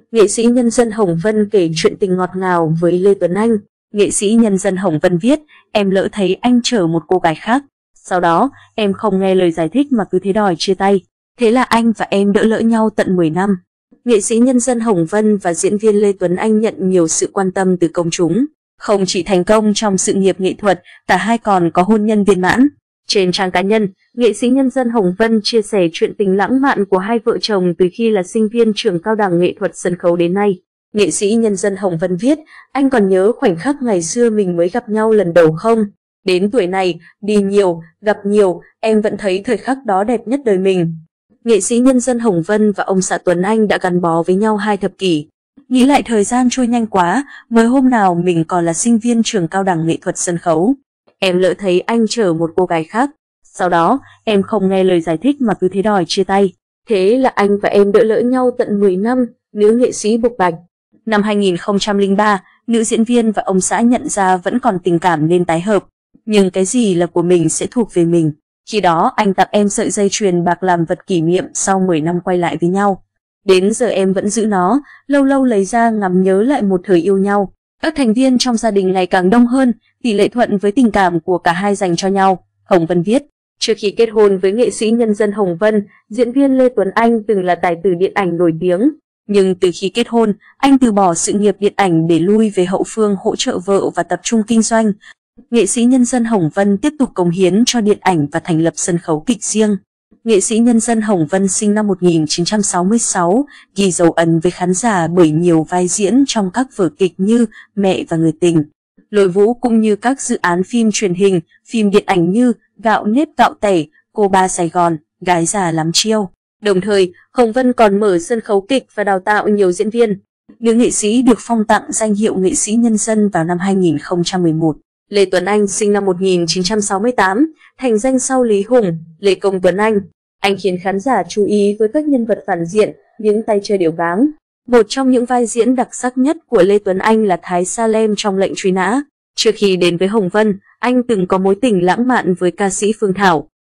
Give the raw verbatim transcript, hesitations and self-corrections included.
nghệ sĩ nhân dân Hồng Vân kể chuyện tình ngọt ngào với Lê Tuấn Anh. Nghệ sĩ nhân dân Hồng Vân viết, em lỡ thấy anh chở một cô gái khác. Sau đó, em không nghe lời giải thích mà cứ thế đòi chia tay. Thế là anh và em đỡ lỡ nhau tận mười năm. Nghệ sĩ nhân dân Hồng Vân và diễn viên Lê Tuấn Anh nhận nhiều sự quan tâm từ công chúng. Không chỉ thành công trong sự nghiệp nghệ thuật, cả hai còn có hôn nhân viên mãn. Trên trang cá nhân, nghệ sĩ nhân dân Hồng Vân chia sẻ chuyện tình lãng mạn của hai vợ chồng từ khi là sinh viên trường cao đẳng nghệ thuật sân khấu đến nay. Nghệ sĩ nhân dân Hồng Vân viết, anh còn nhớ khoảnh khắc ngày xưa mình mới gặp nhau lần đầu không? Đến tuổi này, đi nhiều, gặp nhiều, em vẫn thấy thời khắc đó đẹp nhất đời mình. Nghệ sĩ nhân dân Hồng Vân và ông xã Tuấn Anh đã gắn bó với nhau hai thập kỷ. Nghĩ lại thời gian trôi nhanh quá, mới hôm nào mình còn là sinh viên trường cao đẳng nghệ thuật sân khấu. Em lỡ thấy anh chở một cô gái khác. Sau đó, em không nghe lời giải thích mà cứ thế đòi chia tay. Thế là anh và em đỡ lỡ nhau tận mười năm, nữ nghệ sĩ bộc bạch. Năm hai nghìn không trăm lẻ ba, nữ diễn viên và ông xã nhận ra vẫn còn tình cảm nên tái hợp. Nhưng cái gì là của mình sẽ thuộc về mình. Khi đó anh tặng em sợi dây chuyền bạc làm vật kỷ niệm sau mười năm quay lại với nhau. Đến giờ em vẫn giữ nó, lâu lâu lấy ra ngắm nhớ lại một thời yêu nhau. Các thành viên trong gia đình ngày càng đông hơn, tỷ lệ thuận với tình cảm của cả hai dành cho nhau, Hồng Vân viết. Trước khi kết hôn với nghệ sĩ nhân dân Hồng Vân, diễn viên Lê Tuấn Anh từng là tài tử điện ảnh nổi tiếng. Nhưng từ khi kết hôn, anh từ bỏ sự nghiệp điện ảnh để lui về hậu phương hỗ trợ vợ và tập trung kinh doanh. Nghệ sĩ nhân dân Hồng Vân tiếp tục cống hiến cho điện ảnh và thành lập sân khấu kịch riêng. Nghệ sĩ nhân dân Hồng Vân sinh năm một nghìn chín trăm sáu mươi sáu, ghi dấu ấn với khán giả bởi nhiều vai diễn trong các vở kịch như Mẹ và Người tình, Lối Vũ cũng như các dự án phim truyền hình, phim điện ảnh như Gạo nếp gạo tẻ, Cô ba Sài Gòn, Gái già lắm chiêu. Đồng thời, Hồng Vân còn mở sân khấu kịch và đào tạo nhiều diễn viên. Nữ nghệ sĩ được phong tặng danh hiệu nghệ sĩ nhân dân vào năm hai nghìn không trăm mười một. Lê Tuấn Anh sinh năm một nghìn chín trăm sáu mươi tám, thành danh sau Lý Hùng, Lê Công Tuấn Anh. Anh khiến khán giả chú ý với các nhân vật phản diện, những tay chơi điểu báng. Một trong những vai diễn đặc sắc nhất của Lê Tuấn Anh là Thái Salem trong Lệnh truy nã. Trước khi đến với Hồng Vân, anh từng có mối tình lãng mạn với ca sĩ Phương Thảo.